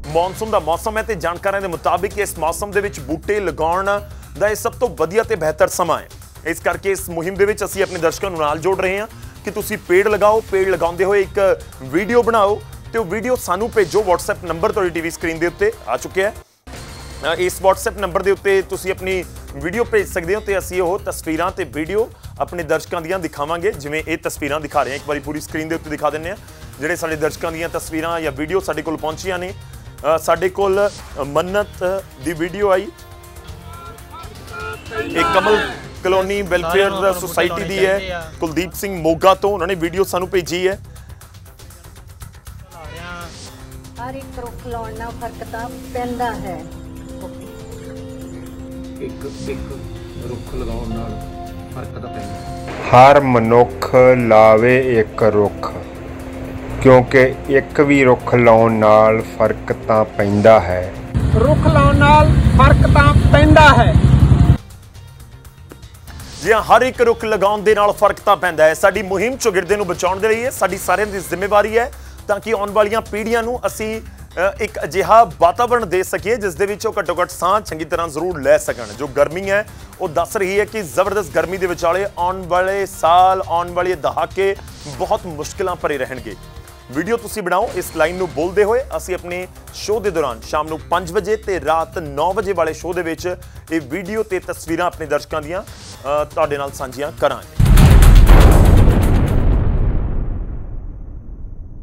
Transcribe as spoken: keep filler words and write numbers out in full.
Monsoon ਦਾ ਮੌਸਮ ਹੈ ਤੇ ਜਾਣਕਾਰਾਂ ਦੇ ਮੁਤਾਬਿਕ ਇਸ ਮੌਸਮ ਦੇ ਵਿੱਚ ਬੂਟੇ ਲਗਾਉਣ ਦਾ ਇਹ ਸਭ ਤੋਂ ਵਧੀਆ ਤੇ ਬਿਹਤਰ ਸਮਾਂ ਹੈ। ਇਸ ਕਰਕੇ ਇਸ ਮੁਹਿੰਮ ਦੇ ਵਿੱਚ ਅਸੀਂ ਆਪਣੇ ਦਰਸ਼ਕਾਂ ਨੂੰ ਨਾਲ ਜੋੜ ਰਹੇ ਹਾਂ ਕਿ ਤੁਸੀਂ ਪੇੜ ਲਗਾਓ। ਪੇੜ ਲਗਾਉਂਦੇ ਹੋਏ ਇੱਕ ਵੀਡੀਓ ਬਣਾਓ ਤੇ ਉਹ ਵੀਡੀਓ ਸਾਨੂੰ ਭੇਜੋ। WhatsApp ਨੰਬਰ ਤੁਹਾਡੀ ਟੀਵੀ ਸਕਰੀਨ ਦੇ ਉੱਤੇ ਆ ਚੁੱਕਿਆ ਹੈ। ਇਸ WhatsApp ਨੰਬਰ ਦੇ ਉੱਤੇ ਤੁਸੀਂ ਆਪਣੀ ਵੀਡੀਓ ਭੇਜ ਸਕਦੇ ਹੋ ਤੇ ਅਸੀਂ ਉਹ ਤਸਵੀਰਾਂ ਤੇ ਵੀਡੀਓ ਆਪਣੇ ਦਰਸ਼ਕਾਂ ਦੀਆਂ ਦਿਖਾਵਾਂਗੇ। ਜਿਵੇਂ ਇਹ ਤਸਵੀਰਾਂ ਦਿਖਾ ਰਹੇ ਹਾਂ, ਇੱਕ ਵਾਰੀ ਪੂਰੀ ਸਕਰੀਨ ਦੇ ਉੱਤੇ ਦਿਖਾ ਦਿੰਦੇ ਹਾਂ ਜਿਹੜੇ ਸਾਡੇ ਦਰਸ਼ਕਾਂ ਦੀਆਂ ਤਸਵੀਰਾਂ ਜਾਂ ਵੀਡੀਓ ਸਾਡੇ ਕੋਲ ਪਹੁੰਚੀਆਂ ਨੇ। ਸਾਡੇ ਕੋਲ ਮੰਨਤ ਦੀ ਵੀਡੀਓ ਆਈ, ਇਹ ਕਮਲ ਕਲੋਨੀ ਵੈਲਫੇਅਰ ਸੁਸਾਇਟੀ ਦੀ ਹੈ, ਕੁਲਦੀਪ ਸਿੰਘ ਮੋਗਾ ਤੋਂ। ਉਹਨਾਂ ਨੇ ਵੀਡੀਓ ਸਾਨੂੰ ਭੇਜੀ ਹੈ। ਹਰ ਇੱਕ ਰੁੱਖ ਲਾਉਣ ਨਾਲ ਫਰਕ ਤਾਂ ਪੈਂਦਾ ਹੈ। ਇੱਕ ਇੱਕ ਰੁੱਖ ਲਗਾਉਣ ਨਾਲ ਫਰਕ ਤਾਂ ਪੈਂਦਾ। ਹਰ ਮਨੁੱਖ ਲਾਵੇ ਇੱਕ ਰੁੱਖ, ਕਿਉਂਕਿ ਇੱਕ ਵੀ ਰੁੱਖ ਲਾਉਣ ਨਾਲ ਫਰਕ ਤਾਂ ਪੈਂਦਾ ਹੈ। ਰੁੱਖ ਲਾਉਣ ਨਾਲ ਫਰਕ ਤਾਂ ਪੈਂਦਾ ਹੈ। ਜੀ ਹਾਂ, ਹਰ ਇੱਕ ਰੁੱਖ ਲਗਾਉਣ ਦੇ ਨਾਲ ਫਰਕ ਤਾਂ ਪੈਂਦਾ ਹੈ। ਸਾਡੀ ਮੁਹਿੰਮ ਚੌਗਿਰਦੇ ਨੂੰ ਬਚਾਉਣ ਦੇ ਲਈ ਇਹ ਸਾਡੀ ਸਾਰਿਆਂ ਦੀ ਜ਼ਿੰਮੇਵਾਰੀ ਹੈ ਤਾਂ ਕਿ ਆਉਣ ਵਾਲੀਆਂ ਪੀੜ੍ਹੀਆਂ ਨੂੰ ਅਸੀਂ ਇੱਕ ਅਜਿਹਾ ਵਾਤਾਵਰਣ ਦੇ ਸਕੀਏ ਜਿਸ ਦੇ ਵਿੱਚ ਉਹ ਘੱਟੋ ਘੱਟ ਸਾਹ ਚੰਗੀ ਤਰ੍ਹਾਂ ਜ਼ਰੂਰ ਲੈ ਸਕਣ। ਜੋ ਗਰਮੀ ਹੈ ਉਹ ਦੱਸ ਰਹੀ ਹੈ ਕਿ ਜ਼ਬਰਦਸਤ ਗਰਮੀ ਦੇ ਵਿਚਾਲੇ ਆਉਣ ਵਾਲੇ ਸਾਲ, ਆਉਣ ਵਾਲੇ ਦਹਾਕੇ ਬਹੁਤ ਮੁਸ਼ਕਿਲਾਂ ਭਰੇ ਰਹਿਣਗੇ। ਵੀਡੀਓ ਤੁਸੀਂ ਬਣਾਓ ਇਸ ਲਾਈਨ ਨੂੰ ਬੋਲਦੇ ਹੋਏ। ਅਸੀਂ ਆਪਣੇ ਸ਼ੋਅ ਦੇ ਦੌਰਾਨ ਸ਼ਾਮ ਨੂੰ ਪੰਜ ਵਜੇ ਤੇ ਰਾਤ ਨੌ ਵਜੇ ਵਾਲੇ ਸ਼ੋਅ ਦੇ ਵਿੱਚ ਇਹ ਵੀਡੀਓ ਤੇ ਤਸਵੀਰਾਂ ਆਪਣੇ ਦਰਸ਼ਕਾਂ ਦੀਆਂ ਤੁਹਾਡੇ ਨਾਲ ਸਾਂਝੀਆਂ ਕਰਾਂਗੇ।